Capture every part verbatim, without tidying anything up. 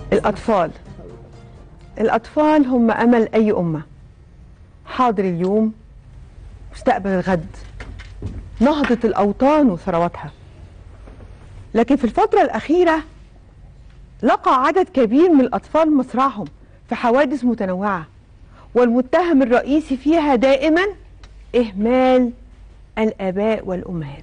الأطفال الأطفال هم أمل أي أمة، حاضر اليوم، مستقبل الغد، نهضة الأوطان وثرواتها. لكن في الفترة الأخيرة لقى عدد كبير من الأطفال مصرعهم في حوادث متنوعة، والمتهم الرئيسي فيها دائما إهمال الآباء والأمهات.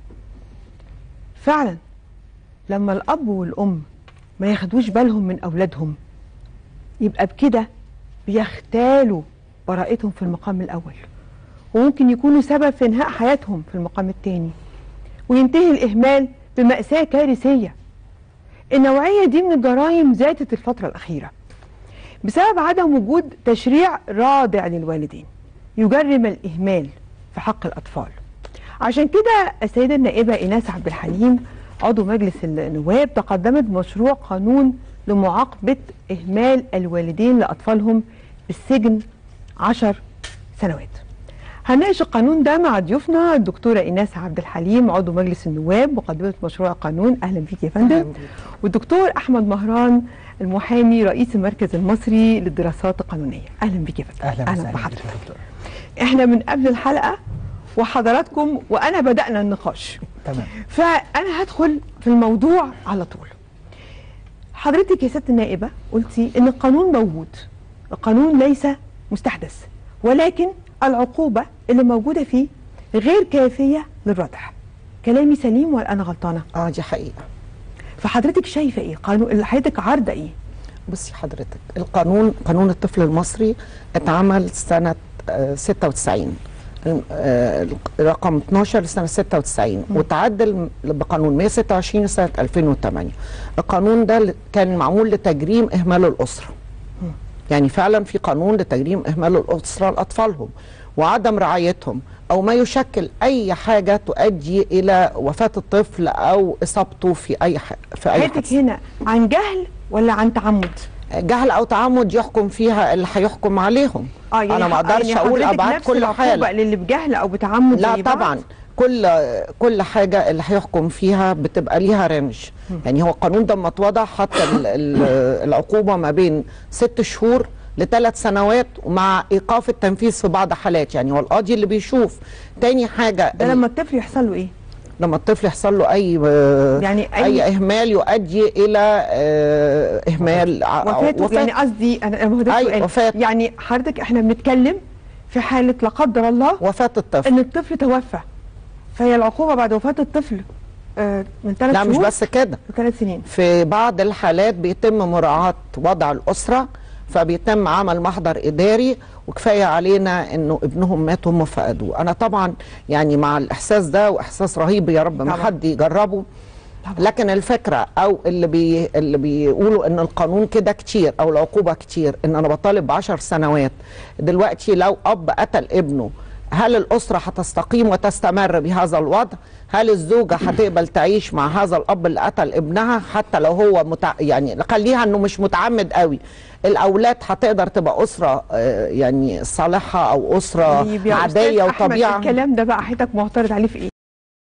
فعلا لما الأب والأم ما ياخدوش بالهم من أولادهم يبقى بكده بيختالوا براءتهم في المقام الأول، وممكن يكونوا سبب في إنهاء حياتهم في المقام الثاني، وينتهي الإهمال بمأساة كارثية. النوعية دي من الجرائم زادت الفترة الأخيرة بسبب عدم وجود تشريع رادع للوالدين يجرم الإهمال في حق الأطفال. عشان كده السيدة النائبة إيناس عبد الحليم عضو مجلس النواب تقدمت بمشروع قانون لمعاقبة إهمال الوالدين لأطفالهم بالسجن عشر سنوات. هنناقش القانون ده مع ضيوفنا الدكتورة إيناس عبد الحليم عضو مجلس النواب مقدمة مشروع القانون. أهلا بيك يا فندم. والدكتور أحمد مهران المحامي رئيس المركز المصري للدراسات القانونية. أهلا بيك يا فندم. أهلا, أهلا بحضرتك. احنا من قبل الحلقة وحضراتكم وأنا بدأنا النقاش. تمام. فأنا هدخل في الموضوع على طول. حضرتك يا سيادة النائبة قلتي إن القانون موجود، القانون ليس مستحدث، ولكن العقوبة اللي موجودة فيه غير كافية للردع. كلامي سليم ولا أنا غلطانة؟ اه دي حقيقة. فحضرتك شايفة إيه؟ قانون اللي حضرتك عارضة إيه؟ بصي حضرتك، القانون قانون الطفل المصري اتعمل سنة آه ستة وتسعين، آه رقم اتناشر سنة ستة وتسعين، وتعدل بقانون مية وستة وعشرين سنة ألفين وثمانية. القانون ده كان معمول لتجريم إهمال الأسرة. م. يعني فعلا في قانون لتجريم إهمال الأسرة لأطفالهم وعدم رعايتهم أو ما يشكل أي حاجة تؤدي إلى وفاة الطفل أو إصابته في أي حاجة في أي حضرتك هنا عن جهل ولا عن تعمد؟ جهل أو تعمد يحكم فيها اللي هيحكم عليهم. آه يعني أنا ما أقدرش يعني أقول أبعاد كل حالة للي بجهل أو بتعمد. لا طبعا، كل كل حاجة اللي هيحكم فيها بتبقى ليها رمج. يعني هو القانون ده لما اتوضع حط العقوبة ما بين ست شهور لثلاث سنوات ومع ايقاف التنفيذ في بعض حالات. يعني هو القاضي اللي بيشوف. تاني حاجه ده لما الطفل يحصل له ايه؟ لما الطفل يحصل له اي يعني اي, أي اهمال يؤدي الى اهمال وفاته. وفاة. يعني قصدي انا أي وفاة. يعني حضرتك احنا بنتكلم في حاله لا قدر الله وفاه الطفل، ان الطفل توفى، فهي العقوبه بعد وفاه الطفل آه من ثلاث شهور. لا مش بس كده، ثلاث سنين. في بعض الحالات بيتم مراعاه وضع الاسره، فبيتم عمل محضر إداري وكفاية علينا إنه ابنهم مات وهم فقدوه. أنا طبعا يعني مع الإحساس ده وإحساس رهيب، يا رب ما حد يجربه. لكن الفكرة أو اللي بي اللي بيقولوا إن القانون كده كتير أو العقوبة كتير، إن أنا بطالب بعشر سنوات. دلوقتي لو أب قتل ابنه، هل الأسرة هتستقيم وتستمر بهذا الوضع؟ هل الزوجة هتقبل تعيش مع هذا الأب اللي قتل ابنها حتى لو هو متع... يعني خليها إنه مش متعمد قوي؟ الأولاد هتقدر تبقى أسرة يعني صالحة أو أسرة عادية وطبيعة؟ الكلام ده بقى حضرتك معترض عليه في إيه؟